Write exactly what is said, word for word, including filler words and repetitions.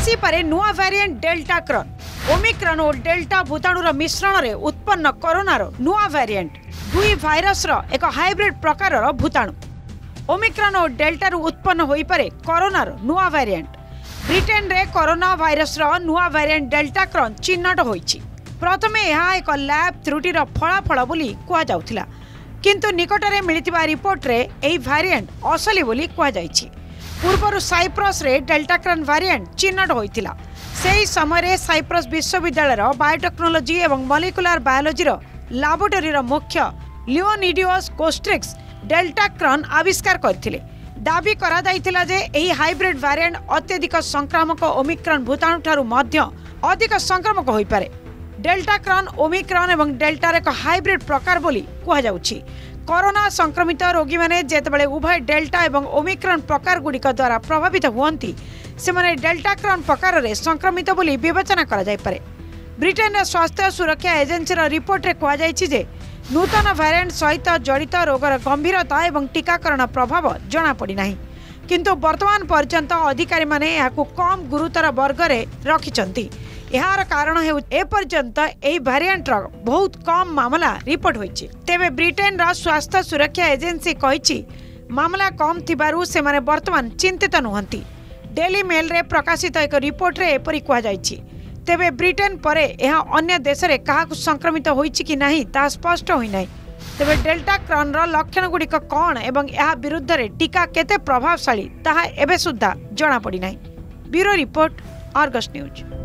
आसीपे नुआ variant deltacron omicron और delta भूताणुर मिश्रण रे उत्पन्न कोरोनार नुआ वेरिएंट दुई भाइरस एक हाइब्रिड प्रकार भूताणु ओमिक्रॉन और डेल्टा रु उत्पन्न होई पारे कोरोनार नुआ वेरिएंट ब्रिटेन रे कोरोना भाइरस नुआ वेरिएंट डेल्टा क्रॉन चिन्हट होईछि। प्रथमे यह एक लैब त्रुटिर फलाफल बोली कुआ जाउथिला किंतु निकटरे मिलिथिबा रिपोर्ट रे एही वेरिएंट असली बोली कुआ जाइछि। पूर्वर साइप्रस रे डेल्टा क्रॉन वेरिएंट चिन्हट होइथिला। सेही समय साइप्रस विश्वविद्यालय बायोटेक्नोलोजी एवं मॉलिक्यूलर बायोलॉजी लैबोरेटरी मुख्य लियोनिडियोस कोस्ट्रिक्स डेल्टा क्रॉन आविष्कार करथिले। दाबी करा जाइथिला जे एही हाइब्रिड वेरिएंट अत्यधिक संक्रामक ओमिक्रॉन भूताणु ठारू मध्य अधिक संक्रामक होई पारे। डेल्टा क्रॉन ओमिक्रॉन एवं डेल्टार एक हाइब्रिड प्रकार बोली कुहा जाउछि। कोरोना संक्रमित रोगी माने जेतेबेले उभय डेल्टा एवं ओमिक्रॉन प्रकार गुड़िक द्वारा प्रभावित हुअंती सेमाने डेल्टा क्रॉन प्रकार रे संक्रमित बोली विवेचना करा जाय पारे। ब्रिटेन स्वास्थ्य सुरक्षा एजेंसी रिपोर्ट रे कुहा जायछि जे नूतन वेरिएंट सहित जड़ित रोगर गंभीरता एवं टीकाकरण प्रभाव जना पड़ी नाही किंतु वर्तमान पर्यंत अधिकारी माने याकू कम गुरुतर वर्ग रे रखिचंती। यार कारण है ए पर्यंत एही वेरिएंट रो बहुत कम मामला रिपोर्ट होईछि। तेबे ब्रिटेन रा स्वास्थ्य सुरक्षा एजेंसी कहिछि मामला कम थिबारु से माने वर्तमान चिंतित नुहंती। डेली मेल रे प्रकाशित एक रिपोर्ट रे एपरि कुहा जायछि। तेबे ब्रिटेन परे यह अन्य देश रे काहाकु संक्रमित होईछि कि नाही ता स्पष्ट होई नाही। तेबे डेल्टा क्रॉन रो लक्षण गुड़िक कौन एवं यह विरुद्ध रे टीका केते प्रभावशाली ताहा एबे सुद्धा जना पड़ी नाही। Bureau report, Argus news.